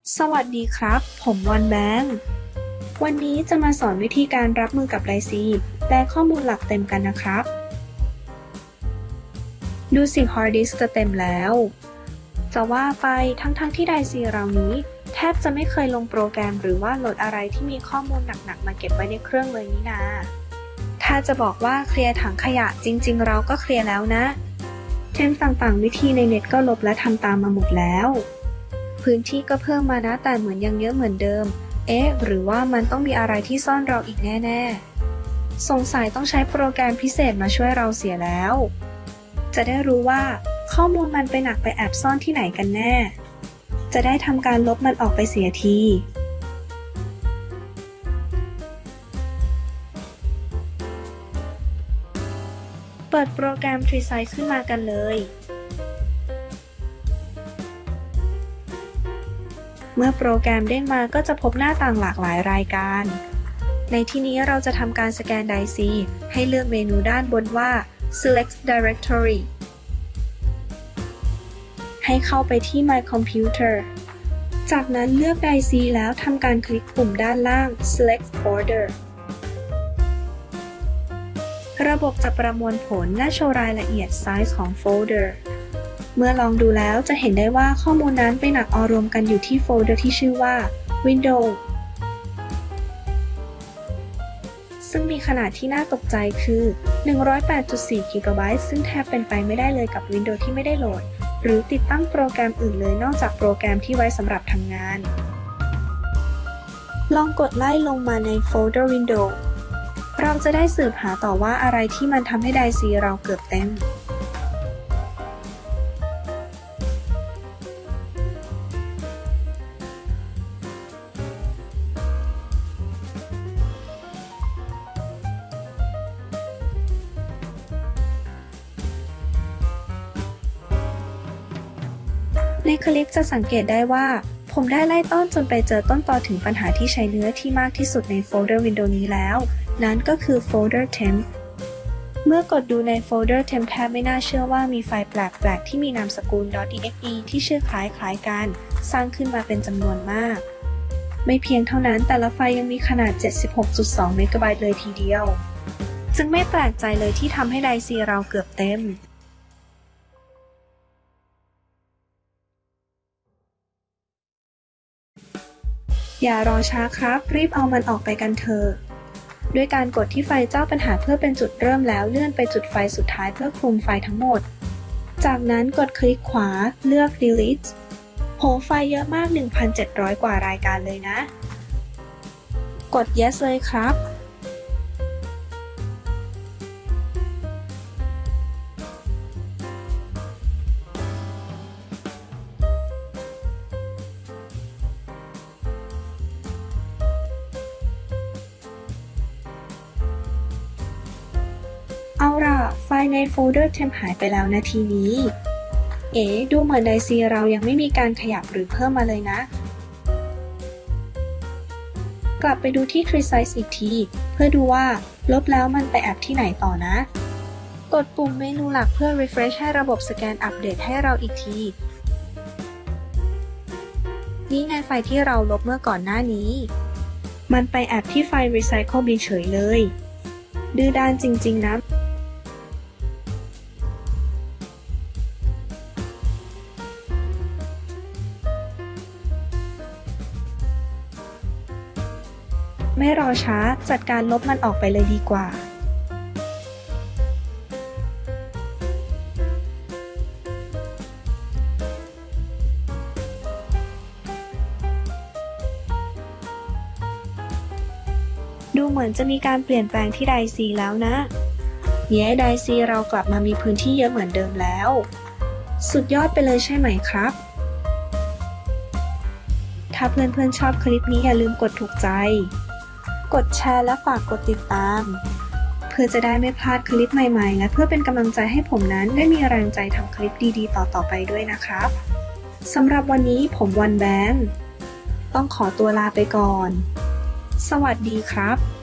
สวัสดีครับผมวันแบงค์วันนี้จะมาสอนวิธีการรับมือกับไดซีและข้อมูลหลักเต็มกันนะครับดูสิฮาร์ดดิสก์จะเต็มแล้วจะว่าไปทั้งที่ไดซีเรานี้แทบจะไม่เคยลงโปรแกรมหรือว่าโหลดอะไรที่มีข้อมูลหนักๆมาเก็บไว้ในเครื่องเลยนี่นาถ้าจะบอกว่าเคลียร์ถังขยะจริงๆเราก็เคลียร์แล้วนะเทมต่างๆวิธีในเน็ตก็ลบและทำตามมาหมดแล้วพื้นที่ก็เพิ่มมานะแต่เหมือนยังเยอะเหมือนเดิมหรือว่ามันต้องมีอะไรที่ซ่อนเราอีกแน่ๆสงสัยต้องใช้โปรแกรมพิเศษมาช่วยเราเสียแล้วจะได้รู้ว่าข้อมูลมันไปหนักไปแอบซ่อนที่ไหนกันแน่จะได้ทำการลบมันออกไปเสียทีเปิดโปรแกรม Tresize ขึ้นมากันเลยเมื่อโปรแกรมเด้งมาก็จะพบหน้าต่างหลากหลายรายการในที่นี้เราจะทำการสแกนไดซีให้เลือกเมนูด้านบนว่า Select Directory ให้เข้าไปที่ My Computer จากนั้นเลือกไดซีแล้วทำการคลิกปุ่มด้านล่าง Select Folder ระบบจะประมวลผลและโชว์รายละเอียดไซส์ของโฟลเดอร์เมื่อลองดูแล้วจะเห็นได้ว่าข้อมูลนั้นไปหนักออรวมกันอยู่ที่โฟลเดอร์ที่ชื่อว่า Windows ซึ่งมีขนาดที่น่าตกใจคือ 108.4 กิกะไบต์ซึ่งแทบเป็นไปไม่ได้เลยกับ Windows ที่ไม่ได้โหลดหรือติดตั้งโปรแกรมอื่นเลยนอกจากโปรแกรมที่ไว้สำหรับทำงานลองกดไล่ลงมาในโฟลเดอร์ Windows เราจะได้สืบหาต่อว่าอะไรที่มันทำให้ไดซีเราเกือบเต็มในคลิปจะสังเกตได้ว่าผมได้ไล่ต้นจนไปเจอต้นตอถึงปัญหาที่ใช้เนื้อที่มากที่สุดในโฟลเดอร์ Windows นี้แล้วนั่นก็คือโฟลเดอร์ temp เมื่อกดดูในโฟลเดอร์ temp แทบไม่น่าเชื่อว่ามีไฟล์แปลกๆที่มีนามสกุล .exe ที่ชื่อคล้ายๆกันสร้างขึ้นมาเป็นจำนวนมากไม่เพียงเท่านั้นแต่ละไฟล์ยังมีขนาด 76.2 เมกะไบต์เลยทีเดียวจึงไม่แปลกใจเลยที่ทำให้ไดซีเราเกือบเต็มอย่ารอช้าครับรีบเอามันออกไปกันเถอะด้วยการกดที่ไฟล์เจ้าปัญหาเพื่อเป็นจุดเริ่มแล้วเลื่อนไปจุดไฟล์สุดท้ายเพื่อคลุมไฟล์ทั้งหมดจากนั้นกดคลิกขวาเลือก Delete โหไฟล์เยอะมาก 1,700 กว่ารายการเลยนะกด Yes เลยครับเอาล่ะไฟล์ในโฟลเดอร์ temp หายไปแล้วนะทีนี้ดูเหมือนไดซีเรายังไม่มีการขยับหรือเพิ่มมาเลยนะกลับไปดูที่ Tresize อีกทีเพื่อดูว่าลบแล้วมันไปแอบที่ไหนต่อนะกดปุ่มเมนูหลักเพื่อ refresh ให้ระบบสแกนอัปเดตให้เราอีกทีนี่ไงไฟล์ที่เราลบเมื่อก่อนหน้านี้มันไปแอบที่ไฟล์ Recycle Bin เฉยเลยดื้อด้านจริงๆนะไม่รอช้าจัดการลบมันออกไปเลยดีกว่าดูเหมือนจะมีการเปลี่ยนแปลงที่ไดซีแล้วนะไดซีเรากลับมามีพื้นที่เยอะเหมือนเดิมแล้วสุดยอดไปเลยใช่ไหมครับถ้าเพื่อนๆชอบคลิปนี้อย่าลืมกดถูกใจกดแชร์และฝากกดติดตามเพื่อจะได้ไม่พลาดคลิปใหม่ๆและเพื่อเป็นกำลังใจให้ผมนั้นได้มีแรงใจทำคลิปดีๆต่อๆไปด้วยนะครับสำหรับวันนี้ผมวันแบงค์ต้องขอตัวลาไปก่อนสวัสดีครับ